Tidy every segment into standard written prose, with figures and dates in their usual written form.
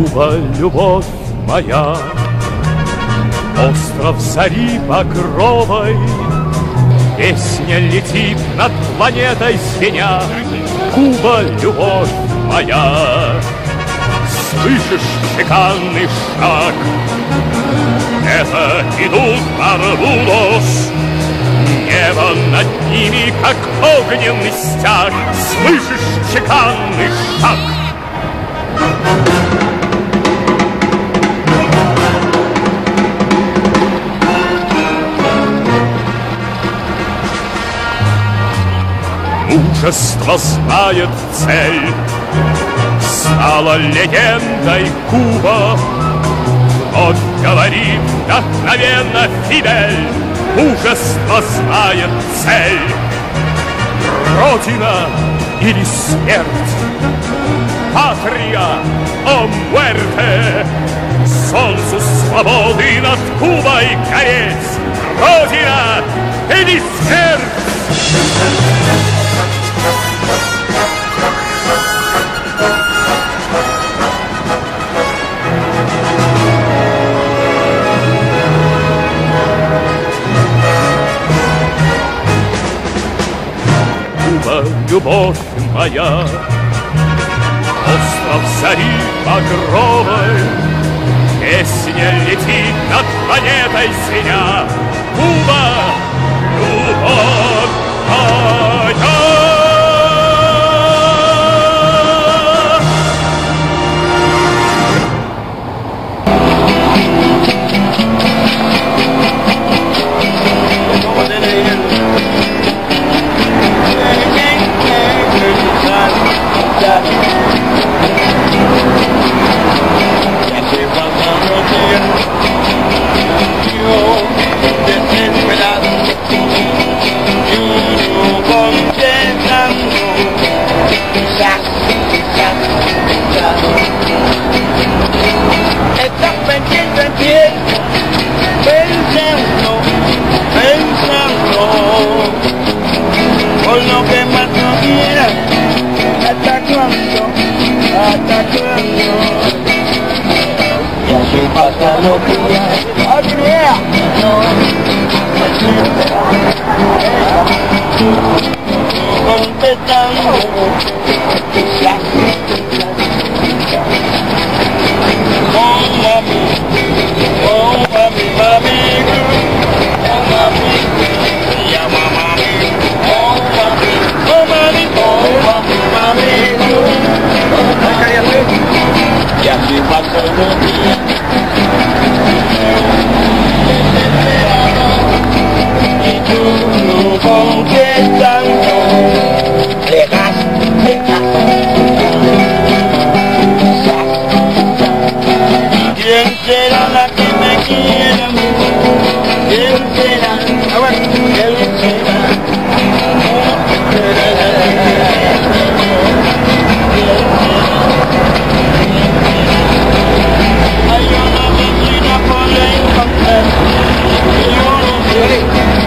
Куба, любовь моя, остров зари багровой, песня летит над планетой звеня. Куба, любовь моя, слышишь чеканный шаг? Это идут Барбудос, небо над ними, как огненный стяг. Слышишь чеканный шаг? Мужество знает цель, стала легендой Куба. Вот говорит вдохновенно Фидель, мужество знает цель. Родина или смерть, патрия о муэрте, солнцу свободы над Кубой гореть. Родина или смерть. Куба, любовь моя, остров зари багровой, песня летит над планетой звеня. Куба, любовь моя. Estás pendiente en pie, pensando por lo que más no quieras. ¿Hasta cuándo? Y así pasan los días. Contestando. Y así pasó los días. Y tú no contestando. Dejas. ¿Quién será la que me quiera? ¿Quién será? ¿Quién será? Hay una vecina por encontrar. Yo no sé.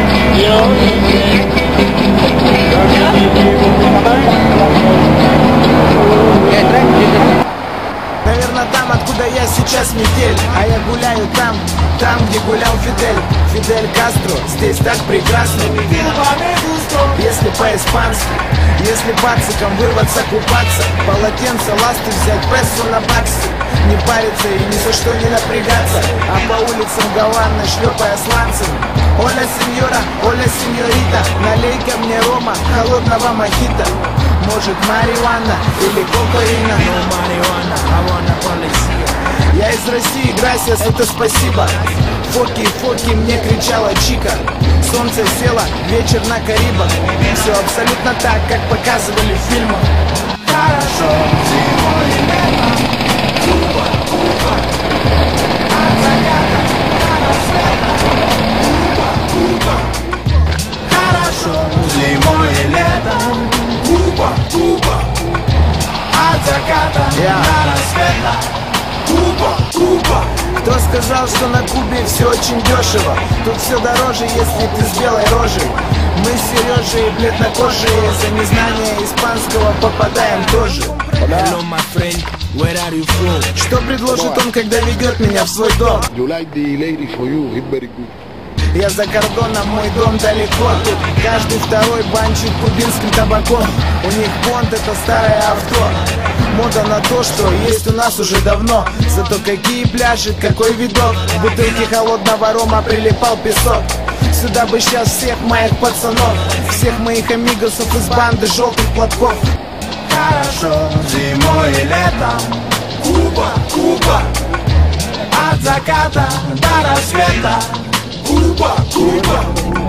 Наверное, там, откуда я сейчас метель. А я гуляю там, где гулял Фидель. Фидель Кастро, здесь так прекрасно. Если по-испански, если бациком вырваться, купаться, полотенце, ласты взять, пессу на баксы. Не париться и ни за что не напрягаться, а по улицам Гаваны, шлепая сланцами. Оля сеньора, Оля сеньорита, налей-ка мне рома, холодного мохито. Может марихуана или кокаина. No marijuana, I wanna policia. Я из России, грасиас, это спасибо. Фоки, фоки, мне кричала Чика. Солнце село, вечер на Карибах. Все абсолютно так, как показывали в фильмах. Хорошо, зимой и летом. Куба, Куба, от заката до рассвета. Куба, Куба, хорошо, зимой и летом. Куба, Куба, от заката до рассвета. Куба, Куба. Кто сказал, что на Кубе все очень дешево? Тут все дороже, если ты с белой рожей. Мы с Сережей бледнокожие, за незнание испанского попадаем тоже. Hello, my friend, where are you from? Что предложит он, когда ведет меня в свой дом? You like the lady for you, it's very good. Я за кордоном, мой дом далеко. Тут каждый второй банчит кубинским табаком. У них понт — это старое авто. Мода на то, что есть у нас уже давно. Зато какие пляжи, какой видок. В бутылке холодного рома прилипал песок. Сюда бы сейчас всех моих пацанов, всех моих амигосов из банды желтых платков. Хорошо зимой и летом. Куба, Куба. От заката до рассвета. Куба, Куба.